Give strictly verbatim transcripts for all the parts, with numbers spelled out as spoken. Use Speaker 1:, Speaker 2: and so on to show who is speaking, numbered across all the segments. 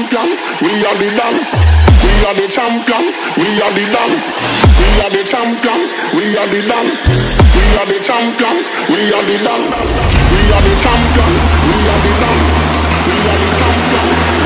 Speaker 1: champion, we are the Dan. We are the champion, we are the Dan. We are the champion, we are the Dan. We are the champion, we are the Dan. We are the champion, we are the Dan. We are the champion.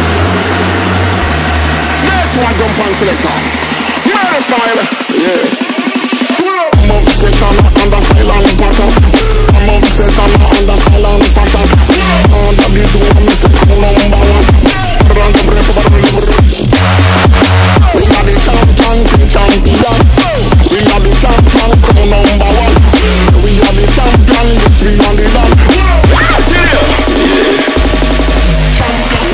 Speaker 1: Make one jump and selector. Murder style, yeah. I'm obsession under silent passion. I'm obsession under silent fashion. Under the two, I'm the number one. Run the break of the river. We are the champion, the champion. We are the champion, crown number one. We are the champion, yes we are the land. Champion.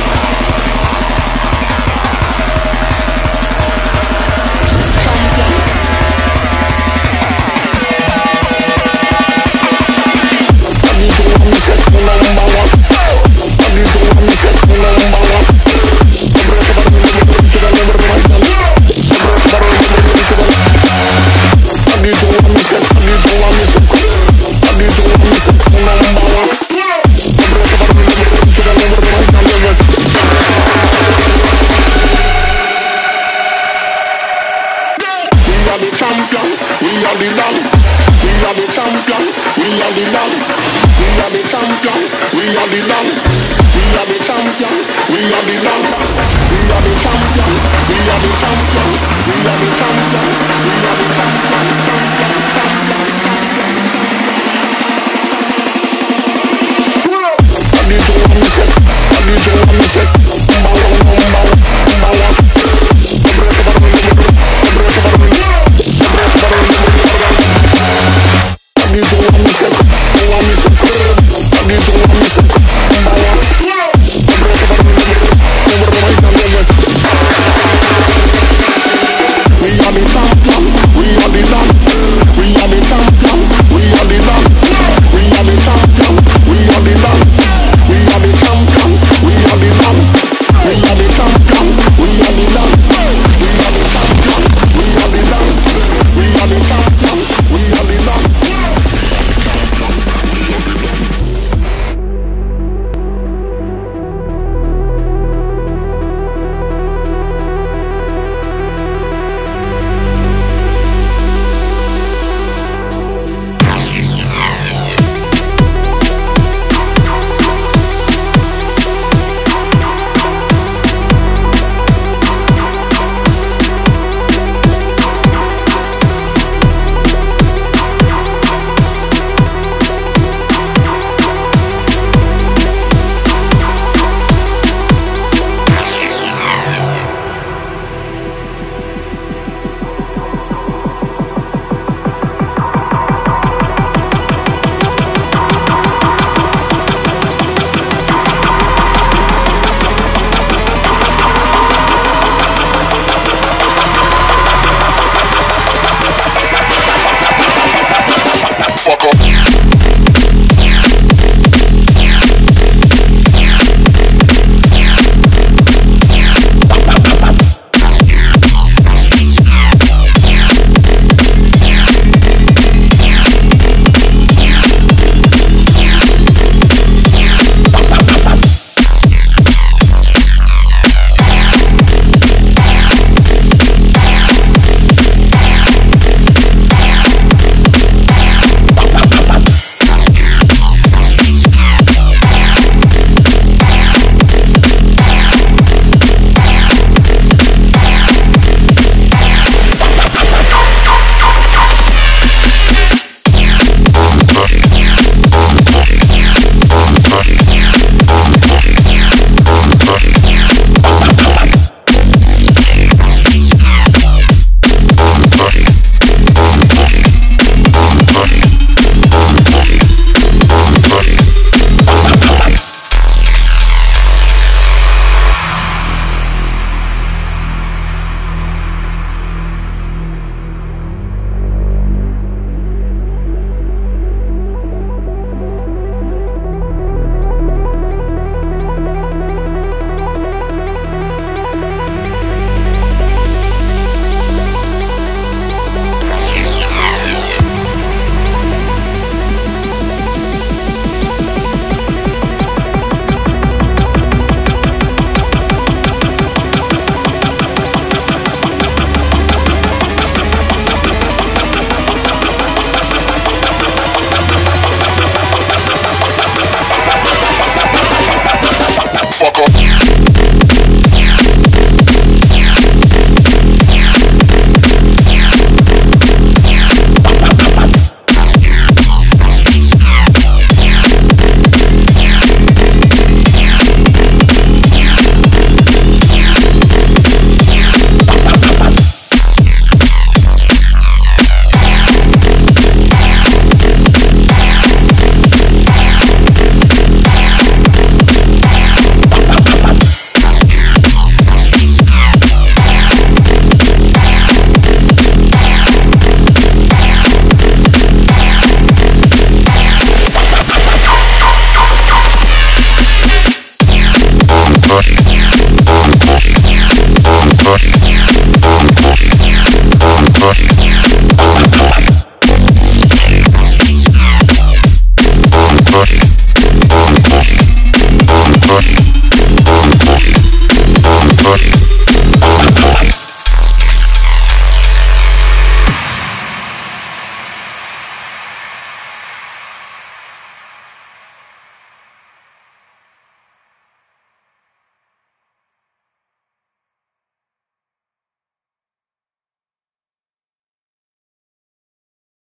Speaker 1: We are the champion, we are the champion.